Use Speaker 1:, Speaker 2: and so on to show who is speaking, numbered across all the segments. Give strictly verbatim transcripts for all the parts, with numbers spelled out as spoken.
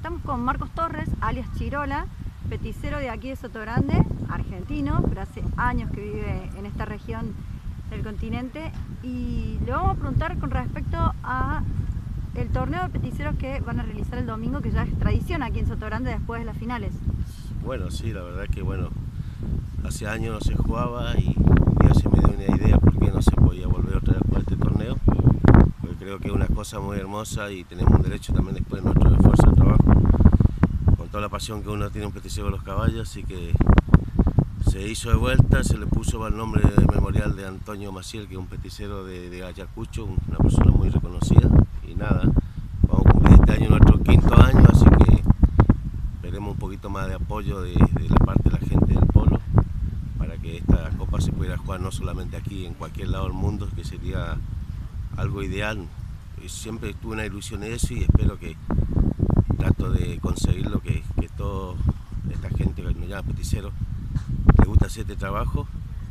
Speaker 1: estamos con Marcos Torres, alias Chirola, peticero de aquí de Sotogrande, argentino, pero hace años que vive en esta región del continente, y le vamos a preguntar con respecto a el torneo de peticeros que van a realizar el domingo, que ya es tradición aquí en Sotogrande después de las finales.
Speaker 2: Bueno, sí, la verdad que bueno, hace años no se jugaba y un día se me dio una idea por qué no se podía volver otra vez a jugar este torneo, porque creo que es una cosa muy hermosa y tenemos un derecho también después de nuestro esfuerzo de trabajo, con toda la pasión que uno tiene un peticero de los caballos, así que se hizo de vuelta, se le puso el nombre de memorial de Antonio Maciel, que es un peticero de, de Ayacucho, una persona muy reconocida, y nada, vamos a cumplir este año nuestro quinto año, así que esperemos un poquito más de apoyo de, de la parte de la gente del polo, para que esta copa se pudiera jugar no solamente aquí, en cualquier lado del mundo, que sería algo ideal. Y siempre tuve una ilusión de eso y espero que trato de conseguirlo, que, que toda esta gente que nos llama peticero le gusta hacer este trabajo,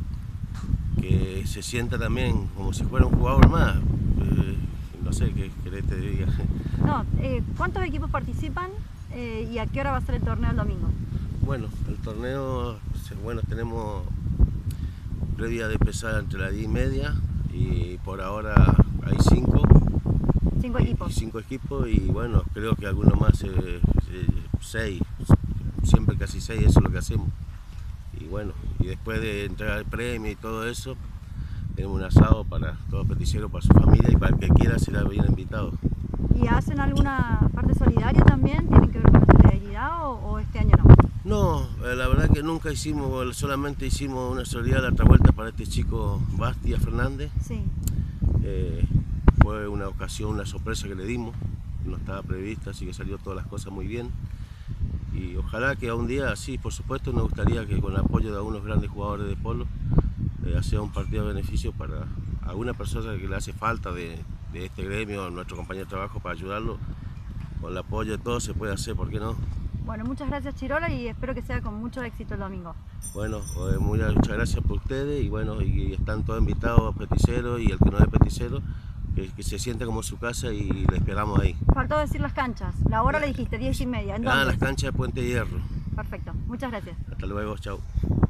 Speaker 2: que se sienta también como si fuera un jugador más. Eh, no sé qué querés te diga.
Speaker 1: No, eh, ¿cuántos equipos participan eh, y a qué hora va a ser el torneo el domingo?
Speaker 2: Bueno, el torneo, bueno, tenemos previa de empezar entre las diez y media y por ahora hay cinco.
Speaker 1: Cinco
Speaker 2: y,
Speaker 1: equipos.
Speaker 2: Y cinco equipos y bueno, creo que algunos más, eh, eh, seis, siempre casi seis, eso es lo que hacemos. Y bueno, y después de entregar el premio y todo eso, tenemos un asado para todos los peticieros, para su familia y para el que quiera será bien invitado.
Speaker 1: ¿Y hacen alguna parte solidaria también? ¿Tienen que ver con la solidaridad o, o este año no?
Speaker 2: No, eh, la verdad que nunca hicimos, solamente hicimos una solidaridad a otra vuelta para este chico Bastia Fernández.
Speaker 1: Sí.
Speaker 2: Eh, fue una ocasión, una sorpresa que le dimos, no estaba prevista, así que salió todas las cosas muy bien. Y ojalá que a un día, sí, por supuesto, nos gustaría que con el apoyo de algunos grandes jugadores de polo, eh, sea un partido de beneficio para alguna persona que le hace falta de, de este gremio, nuestro compañero de trabajo, para ayudarlo. Con el apoyo de todos se puede hacer, ¿por qué no?
Speaker 1: Bueno, muchas gracias Chirola y espero que sea con mucho éxito el domingo.
Speaker 2: Bueno, eh, muchas gracias por ustedes y bueno, y, y están todos invitados, peticeros y el que no es peticero, que, que se sienta como en su casa y le esperamos ahí.
Speaker 1: Faltó decir las canchas, la hora le dijiste, diez y media. ¿En dónde?
Speaker 2: Ah, las canchas de Puente Hierro.
Speaker 1: Perfecto, muchas gracias.
Speaker 2: Hasta luego, chao.